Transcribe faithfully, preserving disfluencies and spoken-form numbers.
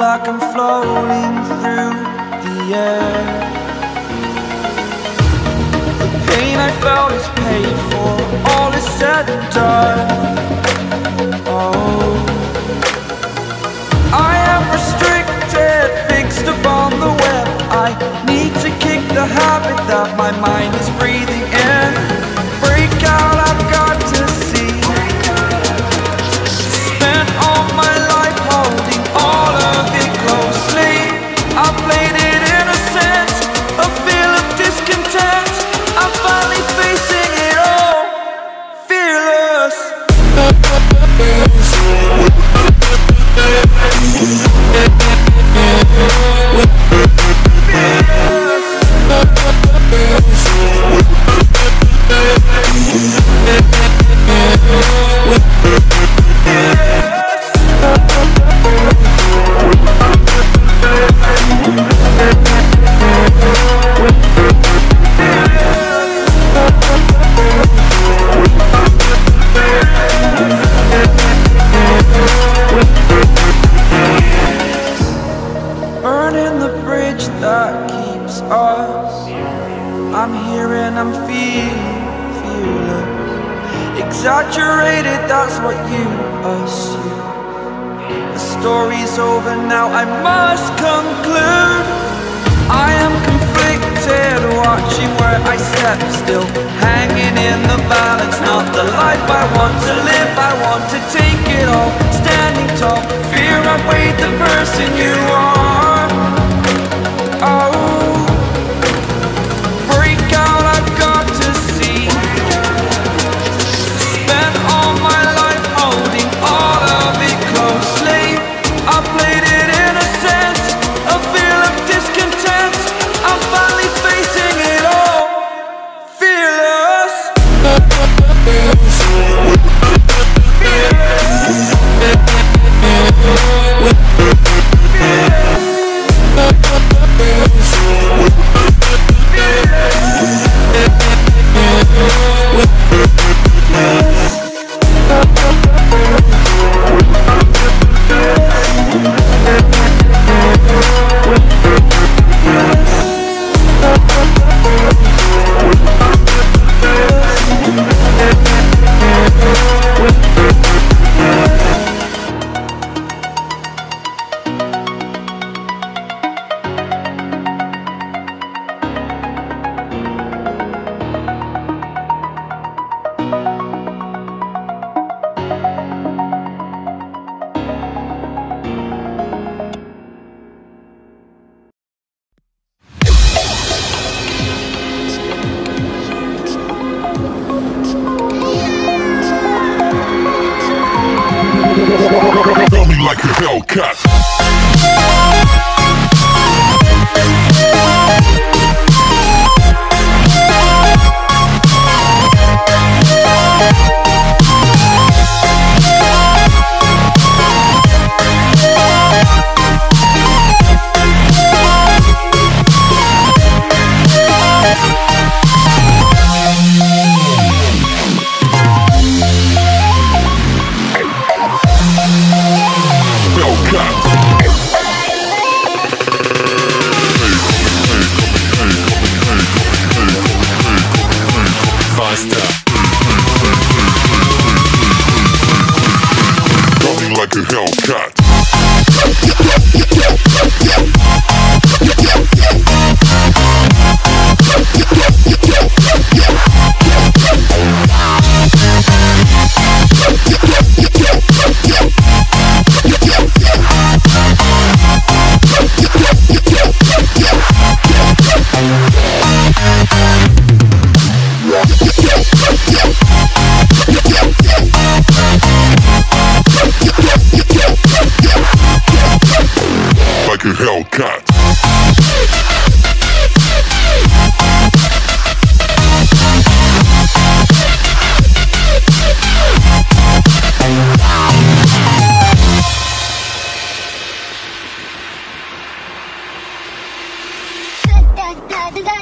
like I'm floating through the air. The pain I felt is paid for, all is said and done. Oh, I am restricted, fixed upon the web. I need to kick the habit that my mind is breathing in. Break out, I've got to see. Spent all my life holding all of it closely. I played it innocent, a feel of discontent. I'm finally facing it all, fearless. Burning the bridge that keeps us. I'm here and I'm feeling fearless. Exaggerated, that's what you assume. The story's over now, I must conclude. I am conflicted, watching where I step still, hanging in the balance. Not the life I want to live, I want to take it all. Standing tall, fear outweighed the person you are. Oh, break out, I've got to see. Spent all my life holding all of it closely. I played it innocent, a feel of discontent. I'm finally facing it all, fearless. Tell me like a Hellcat. Like a Hellcat. Like a Hellcat. Da da da da.